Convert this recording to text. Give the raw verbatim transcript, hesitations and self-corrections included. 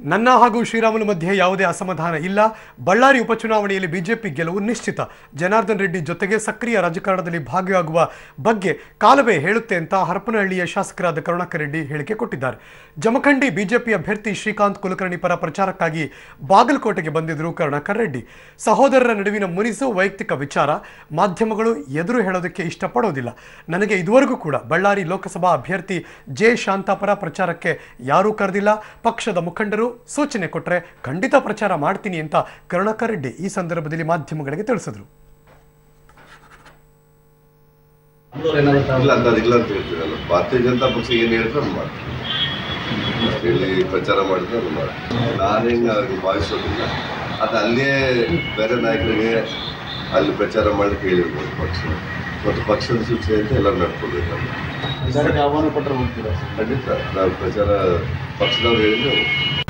ನನ್ನ ಹಾಗೂ ಶ್ರೀರಾಮುಲು ಮಧ್ಯೆ ಯಾವುದೇ ಅಸಮಾಧಾನ ಇಲ್ಲ. ಬಳ್ಳಾರಿ ಉಪಚುನಾವಣೆಯಲ್ಲಿ ಬಿಜೆಪಿ ಗೆಲುವು ನಿಶ್ಚಿತ. ಜನಾರ್ದನ್ ರೆಡ್ಡಿ ಜೊತೆಗೆ ಸಕ್ರಿಯ ರಾಜಕಾರಣದಲ್ಲಿ ಭಾಗಿಯಾಗುವ ಬಗ್ಗೆ ಕಾಲವೇ ಹೇಳುತ್ತೆ ಅಂತ ಹರಪನಹಳ್ಳಿಯ ಶಾಸಕರಾದ ಕರುಣಾಕರ್ ರೆಡ್ಡಿ ಹೇಳಿಕೆ ಕೊಟ್ಟಿದ್ದಾರೆ. ಜಮಖಂಡಿ ಬಿಜೆಪಿ ಅಭ್ಯರ್ಥಿ ಶ್ರೀಕಾಂತ್ ಕುಲಕರ್ಣಿ ಪರ ಪ್ರಚಾರಕ್ಕಾಗಿ ಬಾಗಲಕೋಟೆಗೆ ಬಂದಿದ್ದರು ಕರುಣಾಕರ್ ರೆಡ್ಡಿ. ಸಹೋದರರ ನಡುವಿನ ಮುನಿಸು ವೈಯಕ್ತಿಕ ವಿಚಾರ, ಮಾಧ್ಯಮಗಳು ಎದುರು ಹೇಳೋದಕ್ಕೆ ಇಷ್ಟಪಡೋದಿಲ್ಲ. ನನಗೆ ಇದುವರೆಗೂ ಕೂಡ ಬಳ್ಳಾರಿ ಲೋಕಸಭಾ ಅಭ್ಯರ್ಥಿ ಜೆ ಶಾಂತಾ ಪರ ಪ್ರಚಾರಕ್ಕೆ ಯಾರೂ ಕರೆದಿಲ್ಲ. ಪಕ್ಷದ ಮುಖಂಡರು ಸೂಚನೆ ಕೊಟ್ಟರೆ ಖಂಡಿತ ಪ್ರಚಾರ ಮಾಡ್ತೀನಿ ಅಂತ ಕರುಣಾಕರ್ ರೆಡ್ಡಿ ಈ ಸಂದರ್ಭದಲ್ಲಿ ಮಾಧ್ಯಮಗಳಿಗೆ ತಿಳಿಸಿದರು. ಭಾರತೀಯ ಜನತಾ ಪಕ್ಷ ಏನು ಹೇಳಿದ್ರೆ ಅದು ಮಾಡ್ತೀನಿ, ಹೇಳಿ ಪ್ರಚಾರ ಮಾಡಿದ್ರೆ ಅದು ಮಾಡ್ತೀನಿ. ನಾನೇನು ಅವ್ರಿಗೆ ಭಾವಿಸೋದಿಲ್ಲ. ಅದು ಅಲ್ಲೇ ಬೇರೆ ನಾಯಕರಿಗೆ ಅಲ್ಲಿ ಪ್ರಚಾರ ಮಾಡಲಿಕ್ಕೆ ಹೇಳಿರ್ಬೋದು ಪಕ್ಷ ಮತ್ತು ಪಕ್ಷದ ಸೂಚನೆ ಅಂತ ಎಲ್ಲರೂ ನಡ್ಕೊಳ್ಬೇಕು. ಆಹ್ವಾನ ಕೊಟ್ಟರೆ ಹೋಗ್ತೀರಾ? ಖಂಡಿತ ನಾವು ಪ್ರಚಾರ ಪಕ್ಷದವ್ರು ಹೇಳಿದ್ರೆ